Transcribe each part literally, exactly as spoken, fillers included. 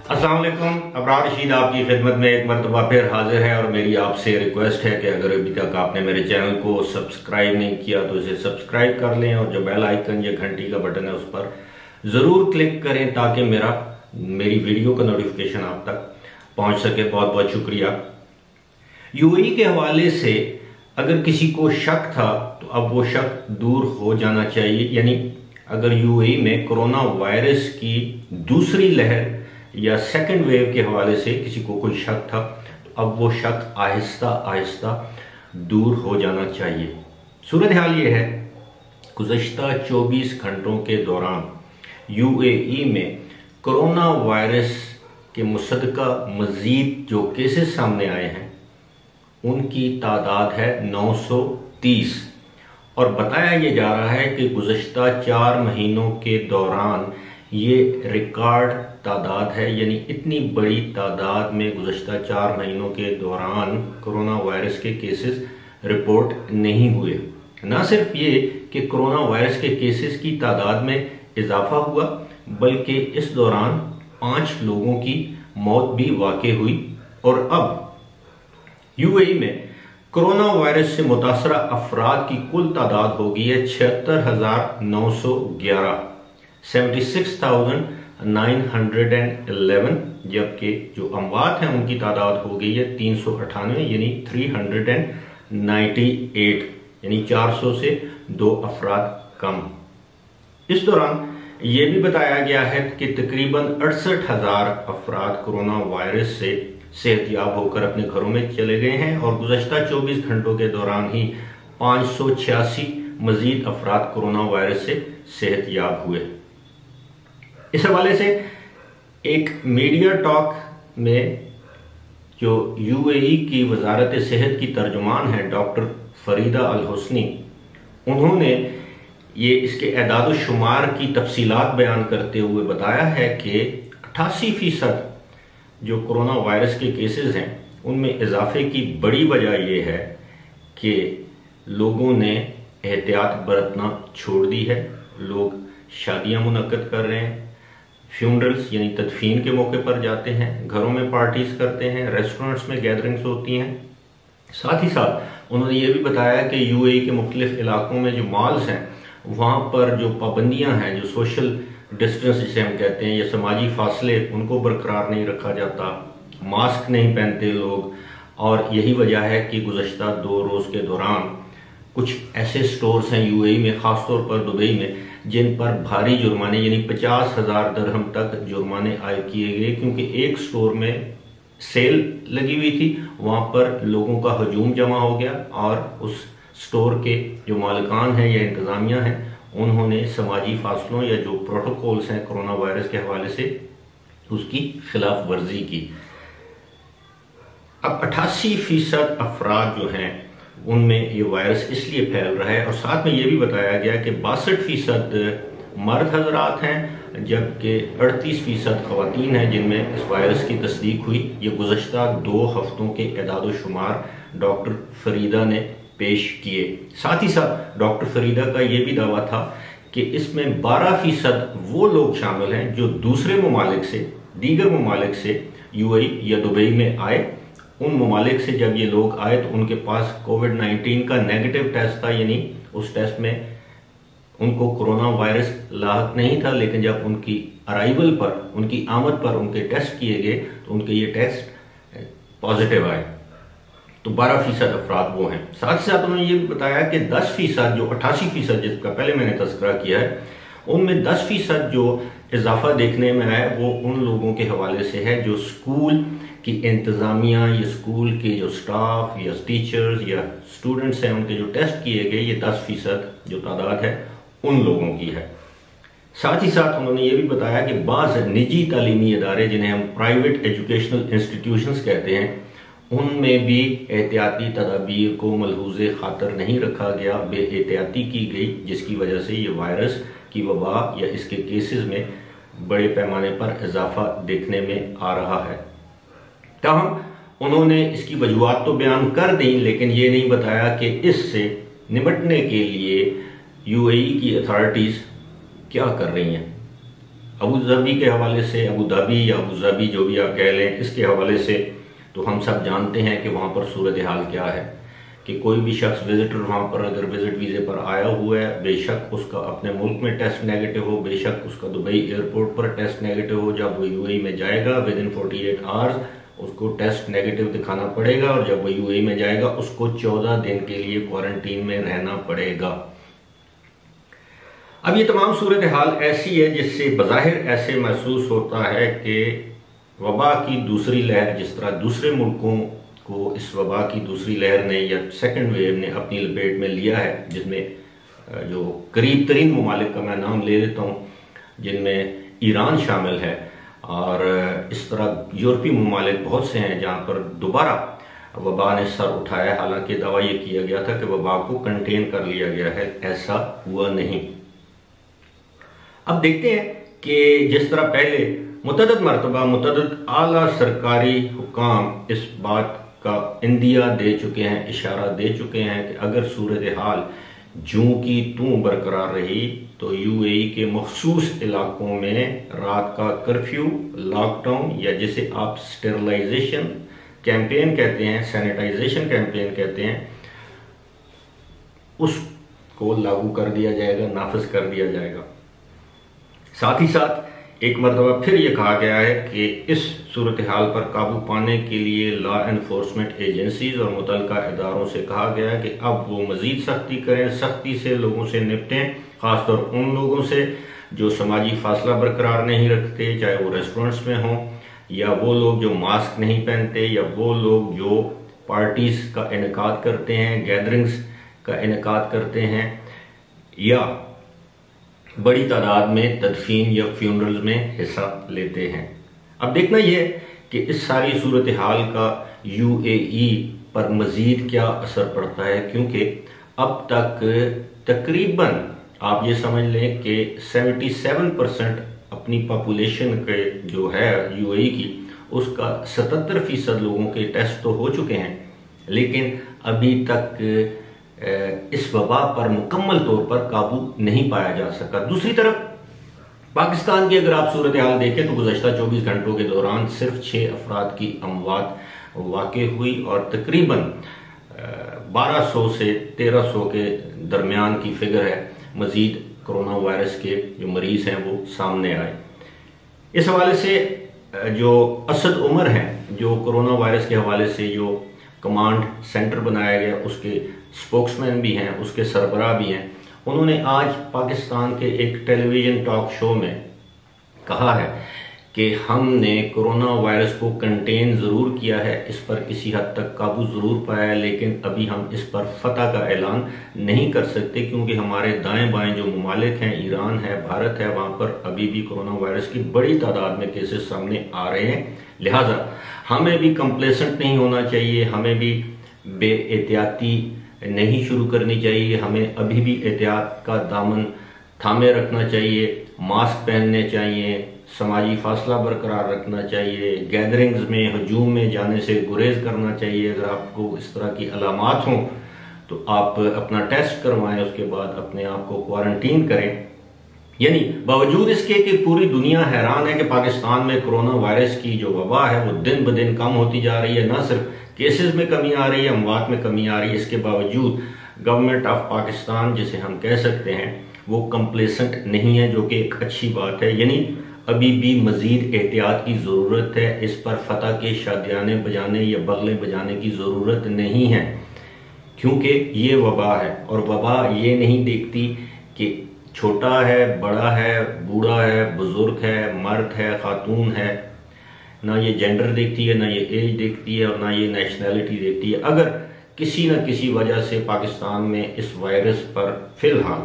अस्सलाम वालेकुम। अबरार रशीद आपकी खिदमत में एक मरतबा फिर हाजिर है और मेरी आपसे रिक्वेस्ट है कि अगर अभी तक आपने मेरे चैनल को सब्सक्राइब नहीं किया तो इसे सब्सक्राइब कर लें और जो बेल आइकन या घंटी का बटन है उस पर ज़रूर क्लिक करें ताकि मेरा मेरी वीडियो का नोटिफिकेशन आप तक पहुंच सके। बहुत बहुत शुक्रिया। यूएई के हवाले से अगर किसी को शक था तो अब वो शक दूर हो जाना चाहिए। यानी अगर यूएई में कोरोना वायरस की दूसरी लहर या सेकेंड वेव के हवाले से किसी को कोई शक था तो अब वो शक आहिस्ता आहिस्ता दूर हो जाना चाहिए। सूरत हाल ये है, गुज़श्ता चौबीस घंटों के दौरान यूएई में कोरोना वायरस के मुसद्दक़ा मज़ीद जो केसेस सामने आए हैं उनकी तादाद है नौ सौ तीस और बताया ये जा रहा है कि गुज़श्ता चार महीनों के दौरान ये रिकॉर्ड तादाद है। यानी इतनी बड़ी तादाद में गुज़श्ता चार महीनों के दौरान कोरोना वायरस के केसेस रिपोर्ट नहीं हुए। न सिर्फ ये कि कोरोना वायरस के केसेस की तादाद में इजाफा हुआ बल्कि इस दौरान पाँच लोगों की मौत भी वाक़ई हुई और अब यूएई में कोरोना वायरस से मुतासरा अफराद की कुल तादाद हो गई है छिहत्तर हजार नौ सौ ग्यारह seventy six thousand nine hundred and eleven, जबकि जो अमवात हैं उनकी तादाद हो गई है तीन सौ अठानवे यानी three hundred and ninety eight यानी चार सौ से दो अफराद कम। इस दौरान यह भी बताया गया है कि तकरीबन अड़सठ हजार अफराद कोरोना वायरस से सेहतयाब होकर अपने घरों में चले गए हैं और गुज़श्ता चौबीस घंटों के दौरान ही पाँच सौ छियासी मजीद अफराद कोरोना वायरस से सेहतयाब हुए। इस हवाले से एक मीडिया टॉक में जो यूएई की वजारत सेहत की तर्जुमान है डॉक्टर फरीदा अल हुसनी, उन्होंने ये इसके एदाद शुमार की तफसीलात बयान करते हुए बताया है कि अट्ठासी फीसद जो कोरोना वायरस के केसेस हैं उनमें इजाफे की बड़ी वजह यह है कि लोगों ने एहतियात बरतना छोड़ दी है। लोग शादियां मुनक्कद कर रहे हैं, फ्यूनरल्स यानी तदफीन के मौके पर जाते हैं, घरों में पार्टीज करते हैं, रेस्टोरेंट्स में गैदरिंग्स होती हैं। साथ ही साथ उन्होंने ये भी बताया कि यूएई के मुख्तलिफ इलाकों में जो मॉल्स हैं वहाँ पर जो पाबंदियाँ हैं, जो सोशल डिस्टेंस जिसे हम कहते हैं या समाजी फासले, उनको बरकरार नहीं रखा जाता, मास्क नहीं पहनते लोग। और यही वजह है कि गुज़श्ता दो रोज़ के दौरान कुछ ऐसे स्टोर्स हैं यूएई में, ख़ासतौर पर दुबई में, जिन पर भारी जुर्माने यानी पचास हजार दरहम तक जुर्माने आयद किए गए क्योंकि एक स्टोर में सेल लगी हुई थी, वहाँ पर लोगों का हजूम जमा हो गया और उस स्टोर के जो मालिकान हैं या इंतज़ामिया हैं उन्होंने समाजी फासलों या जो प्रोटोकॉल्स हैं कोरोना वायरस के हवाले से उसकी खिलाफ वर्जी की। अब अट्ठासी फीसद अफराद जो हैं उनमें ये वायरस इसलिए फैल रहा है और साथ में ये भी बताया गया कि बासठ फीसद मर्द हजरात हैं जबकि अड़तीस फीसद खवातीन हैं जिनमें इस वायरस की तस्दीक हुई। ये गुज़श्ता दो हफ्तों के एदाद शुमार डॉक्टर फरीदा ने पेश किए। साथ ही साथ डॉक्टर फरीदा का ये भी दावा था कि इसमें बारह फीसद वो लोग शामिल हैं जो दूसरे ममालिक से, दीगर ममालिक से यूएई या दुबई में आए। उन ममालिक से जब ये लोग आए तो उनके पास कोविड नाइन्टीन का नेगेटिव टेस्ट था, यानी उस टेस्ट में उनको कोरोना वायरस लाहक नहीं था, लेकिन जब उनकी अराइवल पर, उनकी आमद पर उनके टेस्ट किए गए तो उनके ये टेस्ट पॉजिटिव आए। तो बारह फीसद अफराद वो हैं। साथ ही साथ उन्होंने ये भी बताया कि दस फीसद जो अट्ठासी फीसद जिसका पहले मैंने तस्करा किया है उनमें दस फीसद जो इजाफा देखने में आया वो उन लोगों के हवाले से है जो स्कूल की इंतज़ामिया या स्कूल के जो स्टाफ या टीचर्स या स्टूडेंट्स हैं उनके जो टेस्ट किए गए, ये दस फीसद जो तादाद है उन लोगों की है। साथ ही साथ उन्होंने ये भी बताया कि बाज़ निजी तालीमी इदारे जिन्हें हम प्राइवेट एजुकेशनल इंस्टीट्यूशंस कहते हैं उनमें भी एहतियाती तदाबीर को मलहूज़े खातर नहीं रखा गया, बेएहतियाती की गई, जिसकी वजह से ये वायरस की वबा या इसके केसेस में बड़े पैमाने पर इजाफा देखने में आ रहा है। ताहम उन्होंने इसकी वजूहात तो बयान कर दी लेकिन ये नहीं बताया कि इससे निपटने के लिए यूएई की अथॉरिटीज़ क्या कर रही हैं। अबू धाबी के हवाले से, अबू धाबी या अबू धाबी जो भी आप कह लें, इसके हवाले से तो हम सब जानते हैं कि वहाँ पर सूरत हाल क्या है कि कोई भी शख्स विजिटर वहाँ पर अगर विजिट वीज़े पर आया हुआ है, बेशक उसका अपने मुल्क में टेस्ट नेगेटिव हो, बेशक उसका दुबई एयरपोर्ट पर टेस्ट नेगेटिव हो, जब वो यूएई में जाएगा within forty eight hours उसको टेस्ट नेगेटिव दिखाना पड़ेगा और जब वो यूएई में जाएगा उसको चौदह दिन के लिए क्वारंटीन में रहना पड़ेगा। अब ये तमाम सूरत हाल ऐसी है जिससे बज़ाहिर ऐसे महसूस होता है कि वबा की दूसरी लहर, जिस तरह दूसरे मुल्कों को इस वबा की दूसरी लहर ने या सेकंड वेव ने अपनी लपेट में लिया है, जिसमें जो करीब तरीन ममालिक का मैं नाम ले लेता हूँ, जिनमें ईरान शामिल है और इस तरह यूरोपीय ममालिक बहुत से हैं जहाँ पर दोबारा वबा ने सर उठाया। हालांकि दावा ये किया गया था कि वबा को कंटेन कर लिया गया है, ऐसा हुआ नहीं। अब देखते हैं कि जिस तरह पहले मुतअद्दिद मरतबा मुतअद्दिद आला सरकारी हुकाम इस बात का इंदिया दे चुके हैं, इशारा दे चुके हैं कि अगर सूरत हाल जूं की तूं बरकरार रही तो यूएई के मखसूस इलाकों में रात का कर्फ्यू, लॉकडाउन या जिसे आप स्टेरिलाइजेशन कैंपेन कहते हैं, सैनिटाइजेशन कैंपेन कहते हैं, उसको लागू कर दिया जाएगा, नाफिज कर दिया जाएगा। साथ ही साथ एक मरतबा फिर ये कहा गया है कि इस सूरत हाल पर काबू पाने के लिए लॉ एनफोर्समेंट एजेंसीज और मुतल्लिका इदारों से कहा गया है कि अब वो मजीद सख्ती करें, सख्ती से लोगों से निपटें, खासतौर उन लोगों से जो समाजी फासला बरकरार नहीं रखते, चाहे वो रेस्टोरेंट्स में हों या वो लोग जो मास्क नहीं पहनते या वो लोग जो पार्टीज का इनेकाद करते हैं, गैदरिंग्स का इनेकाद करते हैं या बड़ी तादाद में तदफीन या फ्यूनरल्स में हिस्सा लेते हैं। अब देखना यह कि इस सारी सूरत हाल का यूएई पर मजीद क्या असर पड़ता है, क्योंकि अब तक तकरीबन आप ये समझ लें कि सतहत्तर परसेंट अपनी पॉपुलेशन के जो है यूएई की, उसका सतहत्तर फीसद लोगों के टेस्ट तो हो चुके हैं, लेकिन अभी तक इस वबा पर मुकम्मल तौर पर काबू नहीं पाया जा सका। दूसरी तरफ पाकिस्तान की अगर आप सूरत हाल देखें तो गुज़श्ता चौबीस घंटों के दौरान सिर्फ छः अफराद की अमवात वाक़ई हुई और तकरीबन बारह सौ से तेरह सौ के दरमियान की फिगर है। मज़ीद कोरोना वायरस के जो मरीज़ हैं वो सामने आए। इस हवाले से जो असद उमर हैं, जो कोरोना वायरस के हवाले से जो कमांड सेंटर बनाया गया, उसके स्पोक्समैन भी हैं, उसके सरबराह भी हैं, उन्होंने आज पाकिस्तान के एक टेलीविज़न टॉक शो में कहा है कि हमने कोरोना वायरस को कंटेन ज़रूर किया है, इस पर किसी हद तक काबू ज़रूर पाया है, लेकिन अभी हम इस पर फतह का ऐलान नहीं कर सकते क्योंकि हमारे दाएं बाएं जो ममालिक हैं, ईरान है, भारत है, वहाँ पर अभी भी कोरोना वायरस की बड़ी तादाद में केसेस सामने आ रहे हैं। लिहाजा हमें भी कंप्लेसेंट नहीं होना चाहिए, हमें भी बेएहतियाती नहीं शुरू करनी चाहिए, हमें अभी भी एहतियात का दामन थामे रखना चाहिए, मास्क पहनने चाहिए, समाजी फासला बरकरार रखना चाहिए, गैदरिंग्स में हजूम में जाने से गुरेज करना चाहिए। अगर आपको इस तरह की अलामात हों तो आप अपना टेस्ट करवाएं, उसके बाद अपने आप को क्वारंटीन करें। यानी बावजूद इसके कि पूरी दुनिया हैरान है कि पाकिस्तान में कोरोना वायरस की जो वबा है वो दिन ब दिन कम होती जा रही है, ना सिर्फ केसेस में कमी आ रही है, अमवात में कमी आ रही है, इसके बावजूद गवर्नमेंट ऑफ पाकिस्तान जिसे हम कह सकते हैं वो कंप्लेसेंट नहीं है, जो कि एक अच्छी बात है। यानी अभी भी मजीद एहतियात की ज़रूरत है, इस पर फतह के शादियाने बजाने या बगलें बजाने की ज़रूरत नहीं है, क्योंकि ये वबा है और वबा ये नहीं देखती कि छोटा है, बड़ा है, बूढ़ा है, बुजुर्ग है, मर्द है, खातून है, ना ये जेंडर देखती है, ना ये एज देखती है और ना ये नेशनैलिटी देखती है। अगर किसी न किसी वजह से पाकिस्तान में इस वायरस पर फिलहाल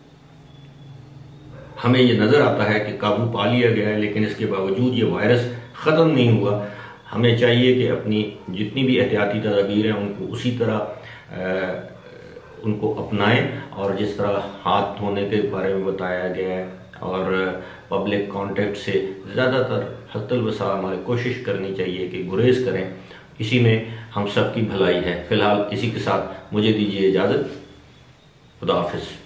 हमें ये नज़र आता है कि काबू पा लिया गया है, लेकिन इसके बावजूद ये वायरस ख़त्म नहीं हुआ, हमें चाहिए कि अपनी जितनी भी एहतियाती तदाबीर हैं उनको उसी तरह आ, उनको अपनाएं और जिस तरह हाथ धोने के बारे में बताया गया है और पब्लिक कांटेक्ट से ज़्यादातर हत्तल वसा हमारी कोशिश करनी चाहिए कि गुरेज करें, इसी में हम सब की भलाई है। फ़िलहाल इसी के साथ मुझे दीजिए इजाज़त। खुदा हाफिज़।